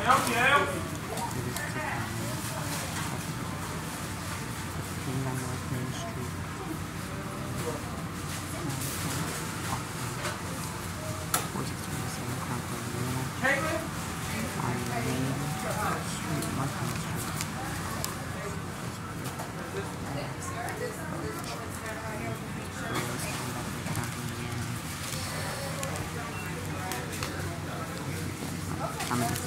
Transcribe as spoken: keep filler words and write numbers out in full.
Help you. fifteen on North Main Street. forty twenty-seven Concord, Indiana. On Main Street, North Main Street. I'm